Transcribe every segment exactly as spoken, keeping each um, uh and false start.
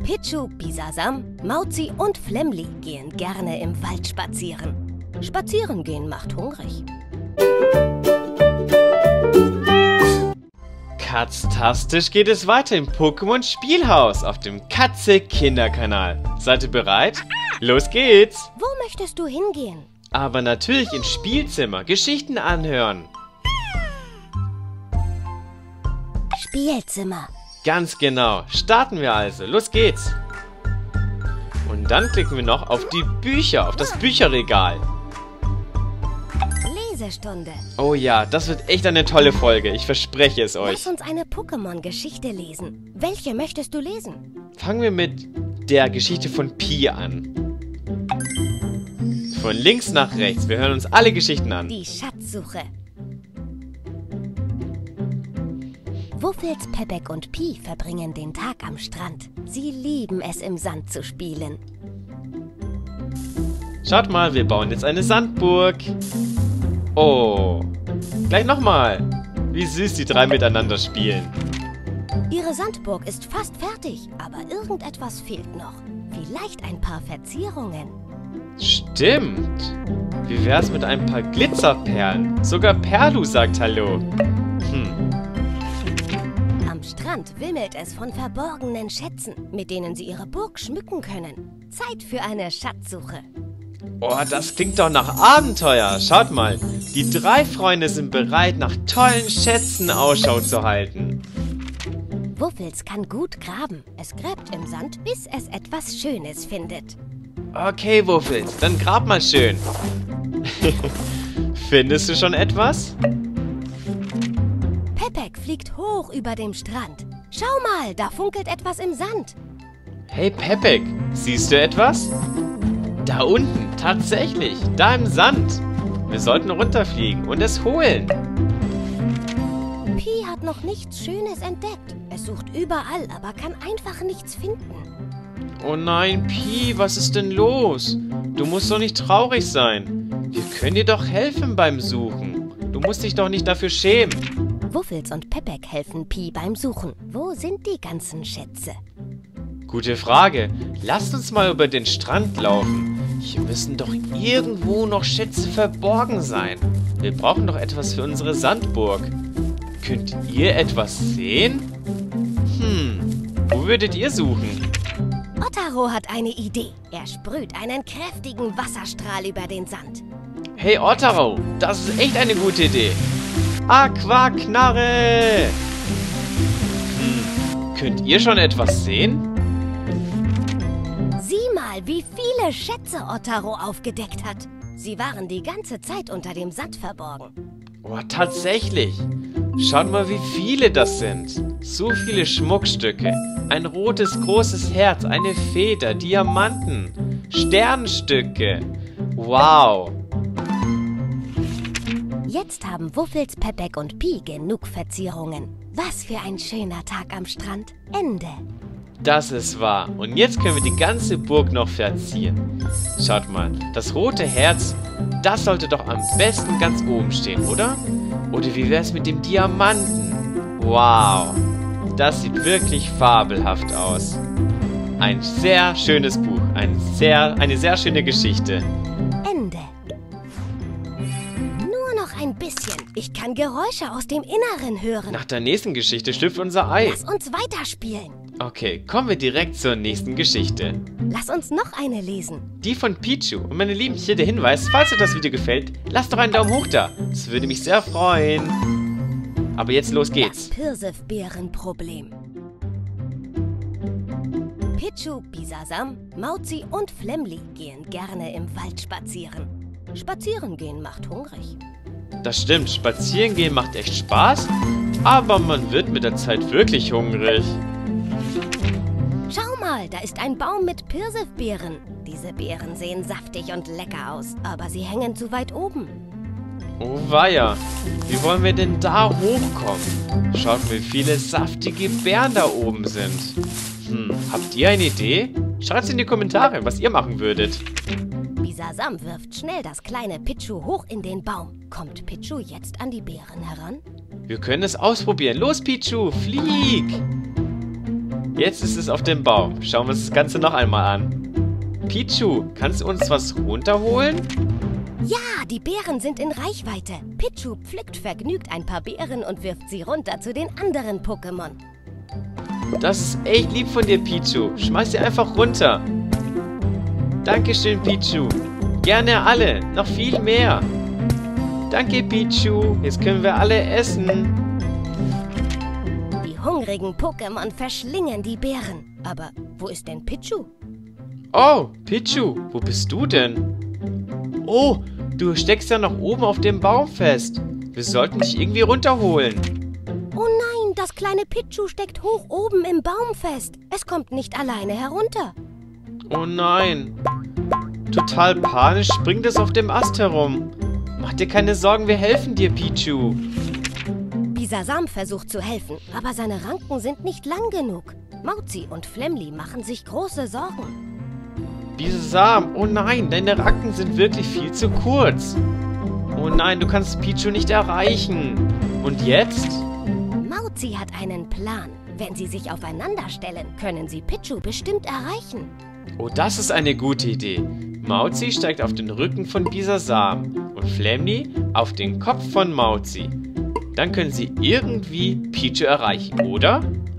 Pichu, Bisasam, Mauzi und Flemli gehen gerne im Wald spazieren. Spazieren gehen macht hungrig. Katztastisch geht es weiter im Pokémon Spielhaus auf dem Katze-Kinderkanal. Seid ihr bereit? Los geht's! Wo möchtest du hingehen? Aber natürlich ins Spielzimmer, Geschichten anhören. Spielzimmer. Ganz genau. Starten wir also. Los geht's. Und dann klicken wir noch auf die Bücher, auf das Bücherregal. Lesestunde. Oh ja, das wird echt eine tolle Folge. Ich verspreche es euch. Lass uns eine Pokémon-Geschichte lesen. Welche möchtest du lesen? Fangen wir mit der Geschichte von Pi an. Von links nach rechts. Wir hören uns alle Geschichten an. Die Schatzsuche. Wuffels, Pepek und Pi verbringen den Tag am Strand. Sie lieben es, im Sand zu spielen. Schaut mal, wir bauen jetzt eine Sandburg. Oh, gleich nochmal. Wie süß die drei miteinander spielen. Ihre Sandburg ist fast fertig, aber irgendetwas fehlt noch. Vielleicht ein paar Verzierungen. Stimmt. Wie wär's mit ein paar Glitzerperlen? Sogar Perlu sagt Hallo. Hm. Am Strand wimmelt es von verborgenen Schätzen, mit denen sie ihre Burg schmücken können. Zeit für eine Schatzsuche. Oh, das klingt doch nach Abenteuer. Schaut mal, die drei Freunde sind bereit, nach tollen Schätzen Ausschau zu halten. Wuffels kann gut graben. Es gräbt im Sand, bis es etwas Schönes findet. Okay, Wuffels, dann grab mal schön. Findest du schon etwas? Pepek fliegt hoch über dem Strand. Schau mal, da funkelt etwas im Sand. Hey Pepek, siehst du etwas? Da unten, tatsächlich, da im Sand. Wir sollten runterfliegen und es holen. Pi hat noch nichts Schönes entdeckt. Es sucht überall, aber kann einfach nichts finden. Oh nein, Pi, was ist denn los? Du musst doch nicht traurig sein. Wir können dir doch helfen beim Suchen. Du musst dich doch nicht dafür schämen. Wuffels und Pepek helfen Pi beim Suchen. Wo sind die ganzen Schätze? Gute Frage. Lasst uns mal über den Strand laufen. Hier müssen doch irgendwo noch Schätze verborgen sein. Wir brauchen doch etwas für unsere Sandburg. Könnt ihr etwas sehen? Hm, wo würdet ihr suchen? Ottaro hat eine Idee. Er sprüht einen kräftigen Wasserstrahl über den Sand. Hey Ottaro, das ist echt eine gute Idee. Aquaknarre! Hm, könnt ihr schon etwas sehen? Sieh mal, wie viele Schätze Ottaro aufgedeckt hat. Sie waren die ganze Zeit unter dem Sand verborgen. Oh, tatsächlich. Schaut mal, wie viele das sind. So viele Schmuckstücke. Ein rotes, großes Herz, eine Feder, Diamanten, Sternstücke. Wow. Jetzt haben Wuffels, Pepek und Pi genug Verzierungen. Was für ein schöner Tag am Strand. Ende. Das ist wahr. Und jetzt können wir die ganze Burg noch verzieren. Schaut mal, das rote Herz, das sollte doch am besten ganz oben stehen, oder? Oder wie wäre es mit dem Diamanten? Wow, das sieht wirklich fabelhaft aus. Ein sehr schönes Buch, ein sehr, eine sehr schöne Geschichte. Ende. Nur noch ein bisschen. Ich kann Geräusche aus dem Inneren hören. Nach der nächsten Geschichte schlüpft unser Ei. Lass uns weiterspielen. Okay, kommen wir direkt zur nächsten Geschichte. Lass uns noch eine lesen. Die von Pichu. Und meine Lieben, hier der Hinweis, falls euch das Video gefällt, lasst doch einen Daumen hoch da. Das würde mich sehr freuen. Aber jetzt los geht's. Das Pfirsifbeerenproblem. Pichu, Bisasam, Mauzi und Flemli gehen gerne im Wald spazieren. Spazieren gehen macht hungrig. Das stimmt, spazieren gehen macht echt Spaß, aber man wird mit der Zeit wirklich hungrig. Schau mal, da ist ein Baum mit Pfirsifbeeren. Diese Beeren sehen saftig und lecker aus, aber sie hängen zu weit oben. Oh weia, wie wollen wir denn da hochkommen? Schaut, wie viele saftige Beeren da oben sind. Hm, habt ihr eine Idee? Schreibt es in die Kommentare, was ihr machen würdet. Bisasam wirft schnell das kleine Pichu hoch in den Baum. Kommt Pichu jetzt an die Beeren heran? Wir können es ausprobieren. Los, Pichu, flieg! Jetzt ist es auf dem Baum. Schauen wir uns das Ganze noch einmal an. Pichu, kannst du uns was runterholen? Ja, die Beeren sind in Reichweite. Pichu pflückt vergnügt ein paar Beeren und wirft sie runter zu den anderen Pokémon. Das ist echt lieb von dir, Pichu. Schmeiß sie einfach runter. Dankeschön, Pichu. Gerne alle. Noch viel mehr. Danke, Pichu. Jetzt können wir alle essen. Die hungrigen Pokémon verschlingen die Beeren. Aber wo ist denn Pichu? Oh, Pichu, wo bist du denn? Oh, du steckst ja noch oben auf dem Baum fest. Wir sollten dich irgendwie runterholen. Oh nein, das kleine Pichu steckt hoch oben im Baum fest. Es kommt nicht alleine herunter. Oh nein. Total panisch springt es auf dem Ast herum. Mach dir keine Sorgen, wir helfen dir, Pichu. Bisasam versucht zu helfen, aber seine Ranken sind nicht lang genug. Mauzi und Flemly machen sich große Sorgen. Bisasam, oh nein, deine Ranken sind wirklich viel zu kurz. Oh nein, du kannst Pichu nicht erreichen. Und jetzt? Mauzi hat einen Plan. Wenn sie sich aufeinander stellen, können sie Pichu bestimmt erreichen. Oh, das ist eine gute Idee. Mauzi steigt auf den Rücken von Bisasam und Flemly auf den Kopf von Mauzi. Dann können sie irgendwie Pichu erreichen, oder?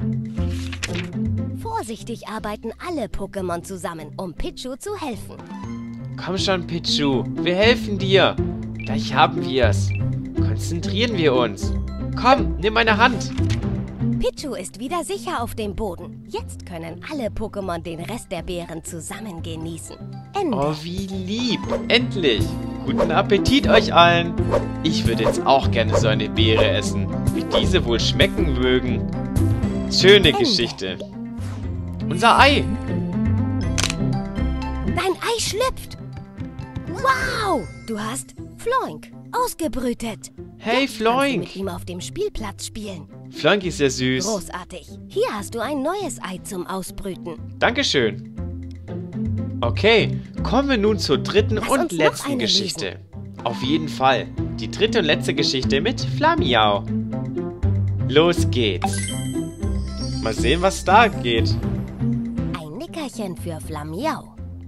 Vorsichtig arbeiten alle Pokémon zusammen, um Pichu zu helfen. Komm schon, Pichu, wir helfen dir. Gleich haben wir's. Konzentrieren wir uns. Komm, nimm meine Hand. Pichu ist wieder sicher auf dem Boden. Jetzt können alle Pokémon den Rest der Beeren zusammen genießen. Ende. Oh, wie lieb. Endlich. Guten Appetit euch allen. Ich würde jetzt auch gerne so eine Beere essen, wie diese wohl schmecken mögen. Schöne Ende. Geschichte. Unser Ei. Dein Ei schlüpft. Wow, du hast Floink ausgebrütet. Hey, Jetzt kannst du Floink. mit ihm auf dem Spielplatz spielen. Floink ist ja süß. Großartig. Hier hast du ein neues Ei zum Ausbrüten. Dankeschön. Okay, kommen wir nun zur dritten Lass und uns noch letzten eine Geschichte. Auf jeden Fall. Die dritte und letzte Geschichte mit Flamiau. Los geht's. Mal sehen, was da geht. Ein Nickerchen für Flamiau.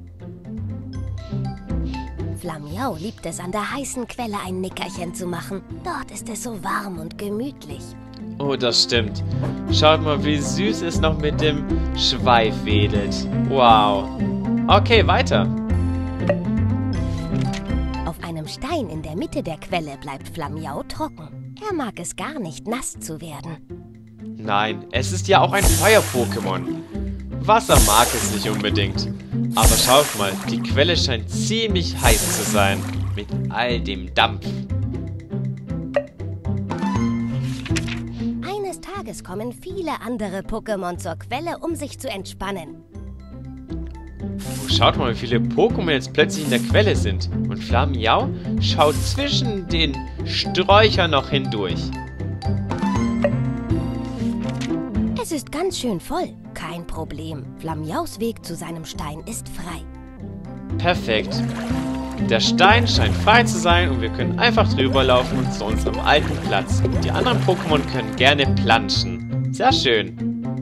Flamiau liebt es, an der heißen Quelle ein Nickerchen zu machen. Dort ist es so warm und gemütlich. Oh, das stimmt. Schaut mal, wie süß es noch mit dem Schweif wedelt. Wow. Okay, weiter. Auf einem Stein in der Mitte der Quelle bleibt Flamiau trocken. Er mag es gar nicht, nass zu werden. Nein, es ist ja auch ein Feuer-Pokémon. Wasser mag es nicht unbedingt. Aber schaut mal, die Quelle scheint ziemlich heiß zu sein. Mit all dem Dampf. Eines Tages kommen viele andere Pokémon zur Quelle, um sich zu entspannen. Oh, schaut mal, wie viele Pokémon jetzt plötzlich in der Quelle sind. Und Flamiau schaut zwischen den Sträuchern noch hindurch. Es ist ganz schön voll. Kein Problem. Flamiaus Weg zu seinem Stein ist frei. Perfekt. Der Stein scheint frei zu sein und wir können einfach drüber laufen und zu unserem alten Platz. Die anderen Pokémon können gerne planschen. Sehr schön.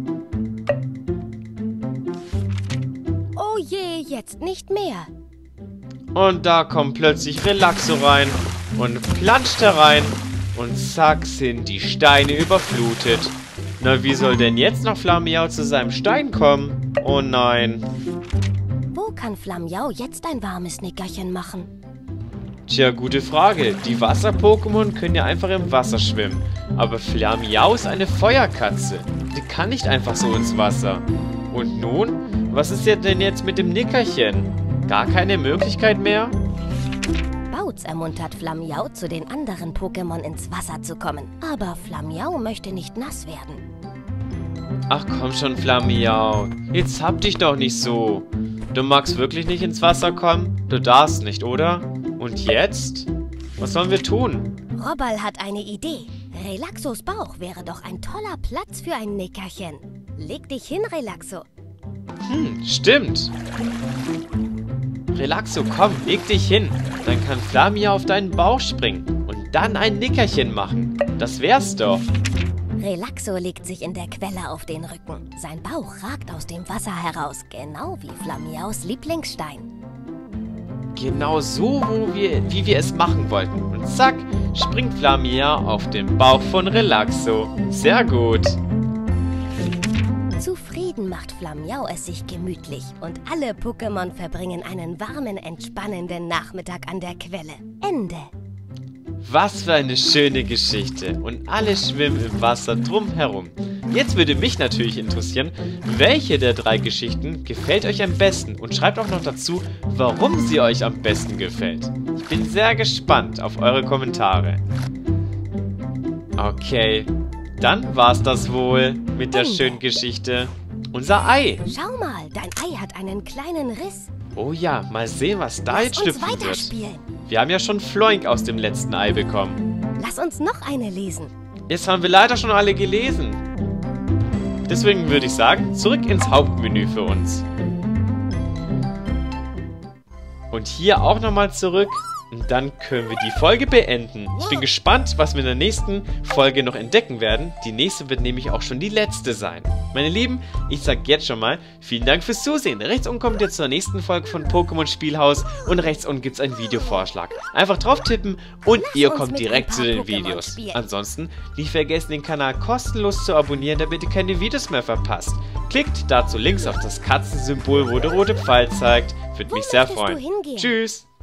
Oh je, jetzt nicht mehr. Und da kommt plötzlich Relaxo rein und planscht herein. Und zack sind die Steine überflutet. Na, wie soll denn jetzt noch Flamiau zu seinem Stein kommen? Oh nein. Wo kann Flamiau jetzt ein warmes Nickerchen machen? Tja, gute Frage. Die Wasser-Pokémon können ja einfach im Wasser schwimmen. Aber Flamiau ist eine Feuerkatze. Die kann nicht einfach so ins Wasser. Und nun? Was ist denn jetzt mit dem Nickerchen? Gar keine Möglichkeit mehr? Bautz ermuntert Flamiau, zu den anderen Pokémon ins Wasser zu kommen. Aber Flamiau möchte nicht nass werden. Ach komm schon, Flamiau. Jetzt hab dich doch nicht so. Du magst wirklich nicht ins Wasser kommen? Du darfst nicht, oder? Und jetzt? Was sollen wir tun? Robberl hat eine Idee. Relaxos Bauch wäre doch ein toller Platz für ein Nickerchen. Leg dich hin, Relaxo. Hm, stimmt. Relaxo, komm, leg dich hin. Dann kann Flamiau auf deinen Bauch springen und dann ein Nickerchen machen. Das wär's doch. Relaxo legt sich in der Quelle auf den Rücken. Sein Bauch ragt aus dem Wasser heraus, genau wie Flamiaus Lieblingsstein. Genau so, wo wir, wie wir es machen wollten. Und zack, springt Flamia auf den Bauch von Relaxo. Sehr gut. Zufrieden macht Flamiau es sich gemütlich und alle Pokémon verbringen einen warmen, entspannenden Nachmittag an der Quelle. Ende. Was für eine schöne Geschichte. Und alle schwimmen im Wasser drumherum. Jetzt würde mich natürlich interessieren, welche der drei Geschichten gefällt euch am besten? Und schreibt auch noch dazu, warum sie euch am besten gefällt. Ich bin sehr gespannt auf eure Kommentare. Okay, dann war's das wohl mit der schönen Geschichte. Unser Ei. Schau mal, dein Ei hat einen kleinen Riss. Oh ja, mal sehen, was da Lass jetzt uns schlüpfen wird. weiterspielen. Wir haben ja schon Floink aus dem letzten Ei bekommen. Lass uns noch eine lesen. Jetzt haben wir leider schon alle gelesen. Deswegen würde ich sagen, zurück ins Hauptmenü für uns. Und hier auch nochmal zurück. Und dann können wir die Folge beenden. Ich bin gespannt, was wir in der nächsten Folge noch entdecken werden. Die nächste wird nämlich auch schon die letzte sein. Meine Lieben, ich sag jetzt schon mal, vielen Dank fürs Zusehen. Rechts unten kommt ihr zur nächsten Folge von Pokémon Spielhaus und rechts unten gibt es einen Videovorschlag. Einfach drauf tippen und Lass ihr uns kommt mit direkt ein zu paar den Pokémon Videos. spielen. Ansonsten nicht vergessen, den Kanal kostenlos zu abonnieren, damit ihr keine Videos mehr verpasst. Klickt dazu links auf das Katzensymbol, wo der rote Pfeil zeigt. Würde Wo mich sehr möchtest du freuen. hingehen? Tschüss!